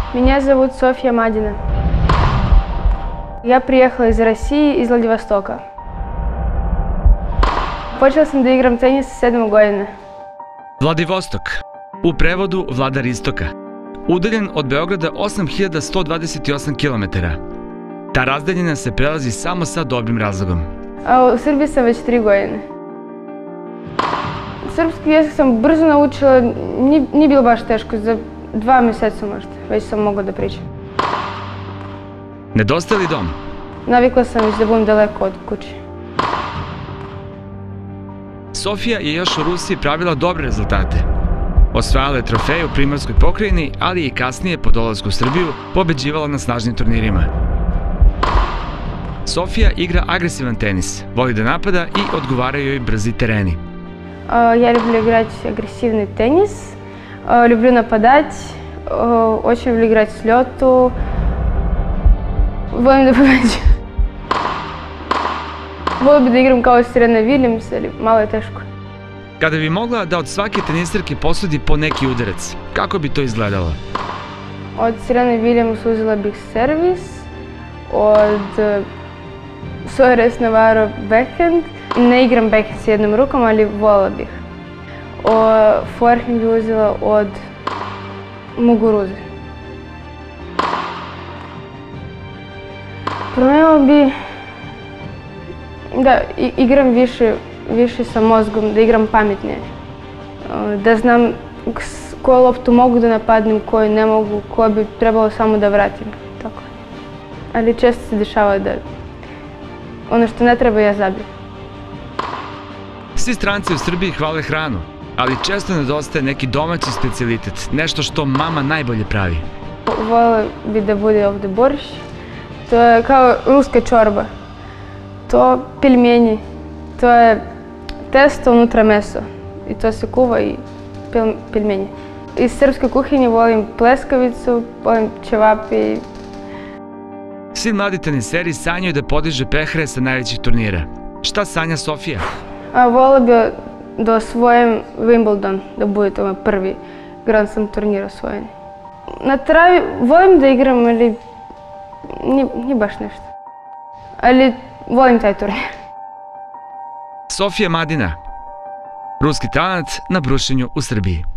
Меня зовут Софья Мадина. Я приехала из России, из Владивостока. Počela sam da igram tenis sa 7 godina. Vladivostok, u prevodu Vladar Istoka, udaljen od Beograda 8128 km. Ta razdaljina se prelazi samo sa dobrim razlogom. A u Srbiji sam već 3 godine. Srpski jezik sam brzo naučila, nije bilo baš teško, za 2 mjeseca možda, već sam mogla da pričam. Nedostaje li dom? Navikla sam već da budem daleko od kuće. Sofija je još u Rusiji pravila dobre rezultate. Osvajala je trofeje u Primorskoj pokrajini, ali i kasnije po dolasku u Srbiju pobeđivala na snažnim turnirima. Sofija igra agresivan tenis, voli da napada i odgovaraju joj brzi tereni. Я люблю играть агрессивный теннис, люблю нападать, очень люблю играть с лёту, volim da pobeđujem. Volim bi da igram kao Serena Williams, ali malo je teško. Kada bi mogla da od svake tenisarke posudi po neki udarac, kako bi to izgledalo? Od Serena Williams uzela bih servis, od Soares Navarro backhand. Ne igram backhand s jednom rukom, ali voljela bih. Forehand bi uzela od Muguruze. Promenila bi da igram više sa mozgom, da igram pametnije. Da znam koju loptu mogu da napadnem, koju ne mogu, koju bi trebalo samo da vratim. Tako. Ali često se dešava da ono što ne treba ja zabijem. Svi stranci u Srbiji hvale hranu, ali često nedostaje neki domaći specijalitet, nešto što mama najbolje pravi. Voljela bi da bude ovde borš. To je kao ruska čorba. To pelmeni. To je testo unutra meso. I to se kuva i pelmeni. Iz srpske kuhinje volim pleskavicu, volim ćevapi. Svi mladi teniseri sanjaju da podiže pehare sa najvećih turnira. Šta sanja Sofija? Voljela bi da osvojim Wimbledon, da bude to moj prvi Grand Slam turnir osvojen. Na travi volim da igram, ali nije baš nešto. Ali volim taj turnir. Sofija Madina, ruski talent na brušenju u Srbiji.